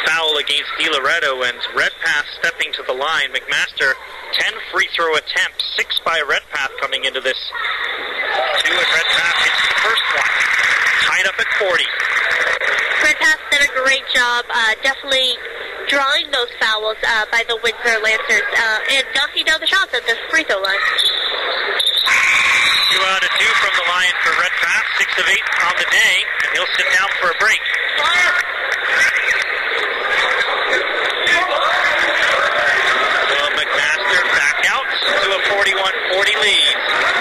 foul against DiLoretto, and Redpath stepping to the line. McMaster, 10 free throw attempts, 6 by Redpath coming into this. 2 and Redpath hits the first one. Tied up at 40. Redpath did a great job, definitely drawing those fouls by the Windsor Lancers and knocking down the shots at the free throw line. 2 out of 2 from the line for Redpath, 6 of 8 on the day, and he'll sit down for a break. So McMaster back out to a 41-40 lead.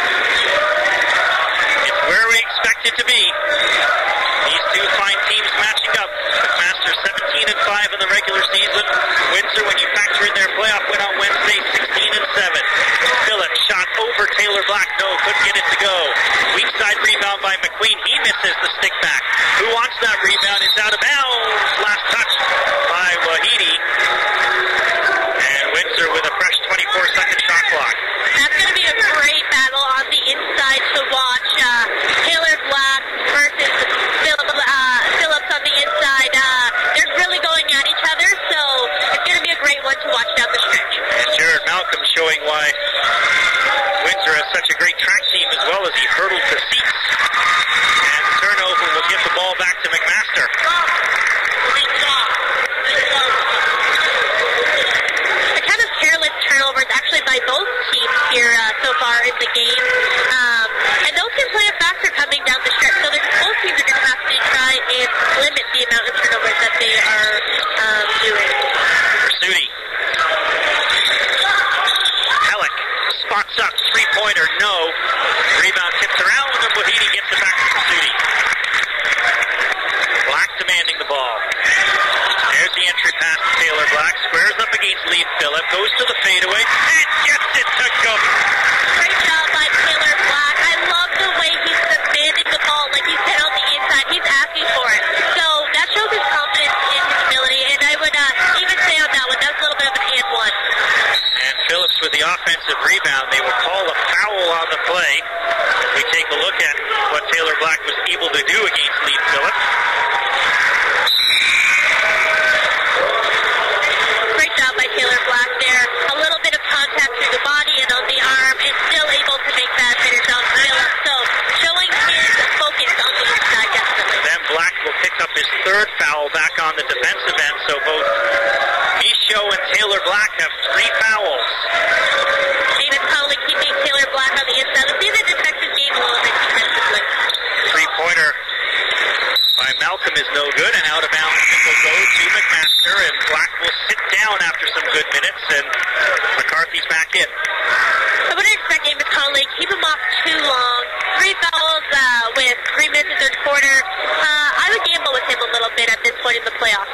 It's where we expect it to be. These two fine teams matching up. McMaster 17-5 in the regular season. Windsor, when you factor in their playoff win on Wednesday, 16-7. Phillips shot over Taylor Black. No, couldn't get it to go. Weak side rebound by McQueen. He misses the stick back. Who wants that rebound? It's out of bounds. Last touch by Wahidi. And Windsor with a fresh 24-second shot clock. That's going to be a great battle on the inside to watch. Taylor Black versus Phillips on the inside. They're really going at each other, so it's going to be a great one to watch down the stretch. And Jared Malcolm showing why Windsor has such a great track team as well as he hurdled the seats. And the turnover will give the ball back to McMaster. A kind of careless turnovers actually by both teams here so far in the game. And those can play a factor coming down the stretch. So both teams are going to have to try and limit the amount of turnovers that they are doing. Pursuti. Pellick spots up, three-pointer, no. Rebound tipped around, and Wahidi gets it back to Pursuti. Black demanding the ball. There's the entry pass to Taylor Black. Squares up against Liam Phillip. Goes to the fadeaway and gets it to go. Great job by Taylor Black. I love the way he's demanding the ball like he said on the inside. He's asking for it. So that shows his confidence in his ability. And I would even say on that one, that was a little bit of an and one. And Phillips with the offensive rebound. They will call a foul on the play. As we take a look at what Taylor Black was able to do against Liam Phillips. Great job by Taylor Black there. A little bit of contact through the body and on the arm, and still able to make that finish on Phillips. So showing his focus on the inside, definitely. Then Black will pick up his third foul back on the defensive end. So both Michaud and Taylor Black have 3 fouls. David Connolly keeping Taylor Black on the inside. Let's see the defensive game a little bit defensively. Three-pointer by Malcolm is no good, and out of bounds it will go to McMaster, and Black will sit down after some good minutes, and McCarthy's back in. I wouldn't expect David Connolly keep him off too long. 3 fouls with 3 minutes in the third quarter. I would gamble with him a little bit at this point in the playoffs.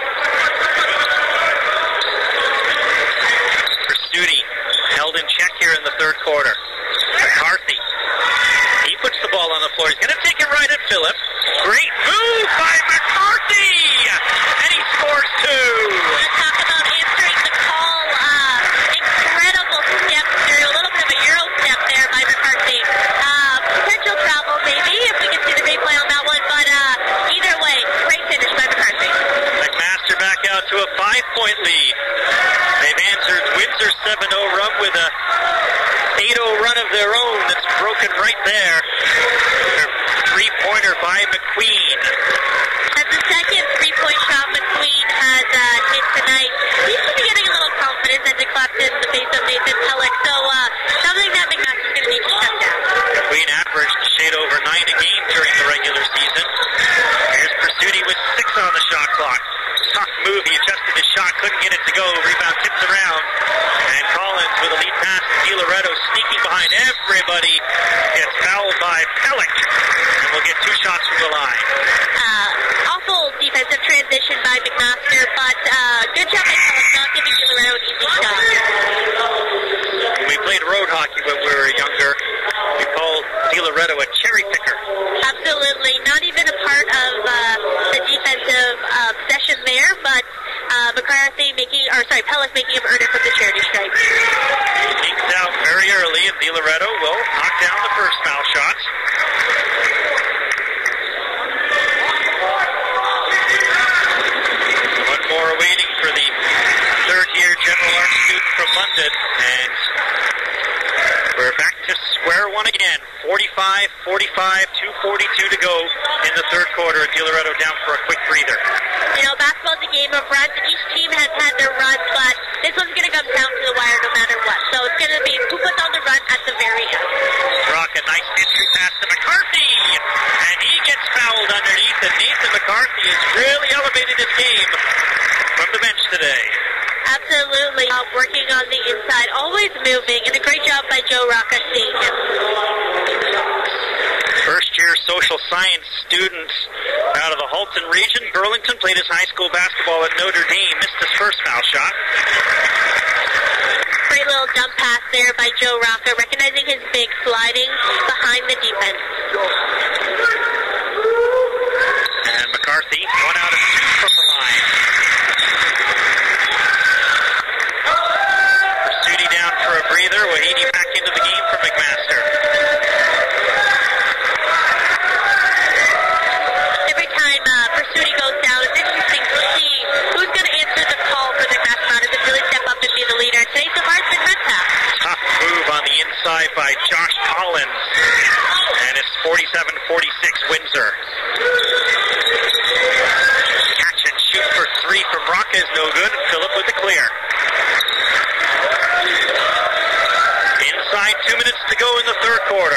Pursuti held in check here in the third quarter. McCarthy. He puts the ball on the floor. He's going to take it right at Phillips. Great move by McCarthy! And he scores 2. Let's talk about answering the call. Incredible step through. A little bit of a Euro step there by McCarthy. Potential travel maybe if we can see the replay on that one. But either way, great finish by McCarthy. McMaster back out to a 5-point lead. They've answered Windsor 7-0 run with a 8-0 run of their own that's broken right there. Three-pointer by McQueen. That's the second 3-point shot McQueen has hit tonight. He's going to be getting a little confidence as he claps in the face of Nathan Pellick. So something that McMaster's going to need to shut down. McQueen averaged a shade over 9 a game during the regular season. Here's Pursuti with 6 on the shot clock. Tough move. He adjusted his shot, couldn't get it to go. Rebound tipped around. And Collins with a lead pass. DiLoretto sneaking behind everybody. Gets fouled by Pellick. And we'll get 2 shots from the line. Awful defensive transition by McMaster, but good job by Pellick not giving DiLoretto an easy shot. When we played road hockey when we were younger, we called DiLoretto a cherry picker. Absolutely. Not even a part of the defensive session there, but Pellick making him earn it from the charity stripe. He sneaks out very early, and DiLoretto will knock down the first foul shot. One more awaiting 45, 2:42 to go in the third quarter. De Loretto down for a quick breather. You know, basketball's a game of runs. Each team has had their runs, but this one's going to come down to the wire no matter what. So it's going to be who puts on the run at the very end. Rock, a nice entry pass to McCarthy, and he gets fouled underneath, and Nathan McCarthy has really elevated his game from the bench today. Absolutely. Working on the inside, always moving, and a great job by Joe Rocca seeing him. First-year social science student out of the Halton region. Burlington played his high school basketball at Notre Dame, missed his first foul shot. Great little dump pass there by Joe Rocca, recognizing his big, sliding behind the defense. And McCarthy, 1 out of 2 from the line. Pursuti down for a breather. Wahidi back into the game for McMaster. Every time Pursuti goes down, it's interesting to see who's going to answer the call for McMaster. Does it really step up and be the leader? Today, so far, it's been Redpath. Tough move on the inside by Josh Collins. And it's 47-46 Windsor. Catch and shoot for 3 from Rocca is no good. Phillip with the clear. Inside, 2 minutes to go in the third quarter.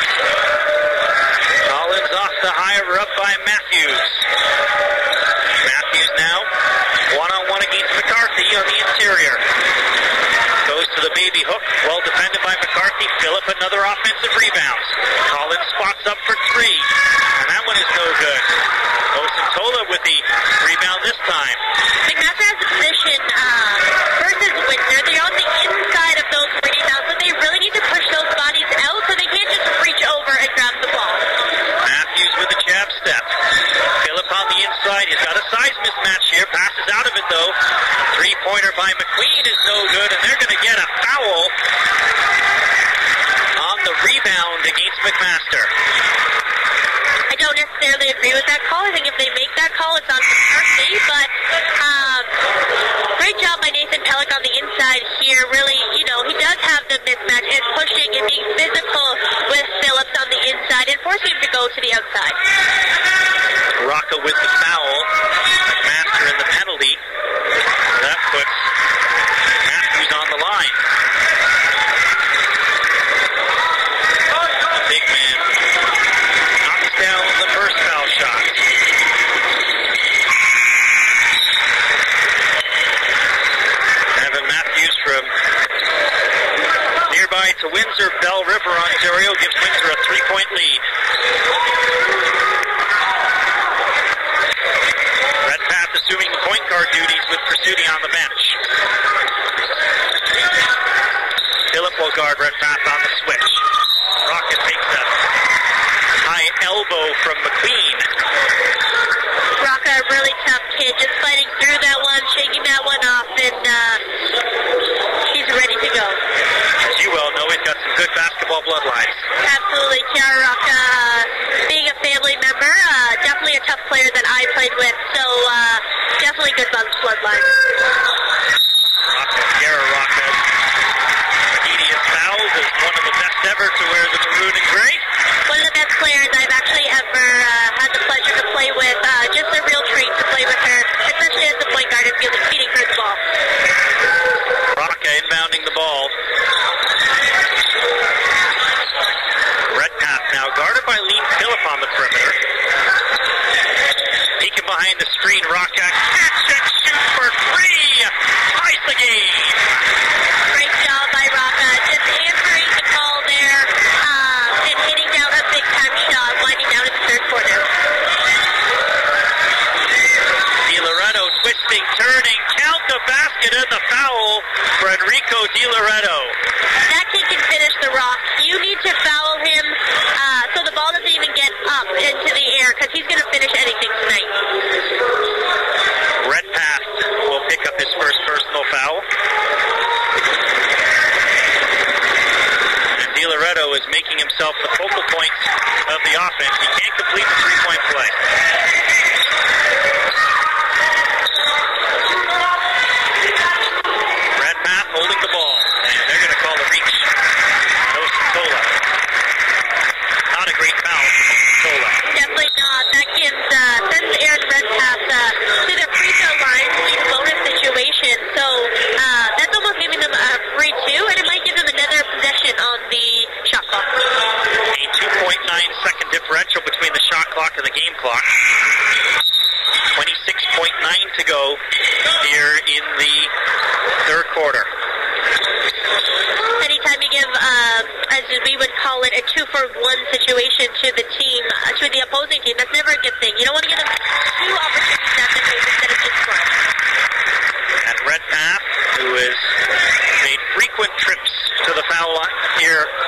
Collins off the higher up by Matthews. Matthews now, one-on-one against McCarthy on the interior. Goes to the baby hook, well defended by McCarthy. Phillip, another offensive rebound. Collins spots up for 3, and that one is no good. Osentola with the rebound this time. McMaster has a position versus Windsor. They're on the inside of those rebounds, but they really need to push those bodies out so they can't just reach over and grab the ball. Matthews with a jab step. Phillip on the inside. He's got a size mismatch here. Passes out of it, though. Three-pointer by McQueen is no good, and they're going to get a foul on the rebound against McMaster. I don't necessarily agree with that call. I think if they make that call, it's on McCarthy, but great job by Nathan Pellick on the inside here. Really, you know, he does have the mismatch and pushing and being physical with Phillips on the inside and forcing him to go to the outside. Rocca with the foul. McMaster in the penalty. That puts Matthews on the line. Big man knocks down the first foul shot. Evan Matthews from nearby to Windsor, Bell River, Ontario, gives Windsor a 3-point lead. Redpath assuming the point guard duties with Pursuti on the bench. Phillip will guard Redpath on the switch. Rocket takes a high elbow from McQueen. Rocca, a really tough kid, just fighting through that one, shaking that one off, and he's ready to go. As you well know, he's got some good basketball bloodlines. Absolutely. Tiara Rocca, being a family member, definitely a tough player that I played with, so definitely good bloodline. Tiara Rocca, median fouls, is one of the best ever to wear the maroon and gray. One of the best players I've actually ever had the pleasure to play with. Just a real treat to play with her, especially as the point guard and feeding her the ball. Rocca inbounding the ball. Redpath now guarded by Liam Phillip on the perimeter. Peeking behind the screen, Rocca catch and shoot for 3. Ties the game. Great job by Rocca, just answering the call there and hitting down a big-time shot, winding down in the third quarter. De Loretto twisting, turning, count the basket and the foul for Enrico De Loretto. That kid can finish the rock. You need to foul him so the ball doesn't even get up into the air because he's going to finish anything tonight. Redpath will pick up his first personal foul. And De Loretto is making himself the focal point of the offense. He can't complete the 3-point play. Redpath holding the ball. And they're going to call the reach. No Sola. clock. 26.9 to go here in the third quarter. Anytime you give, as we would call it, a 2-for-1 situation to the team, to the opposing team, that's never a good thing. You don't want to give them two opportunities at the face instead of just one. And Redpath, who has made frequent trips to the foul line here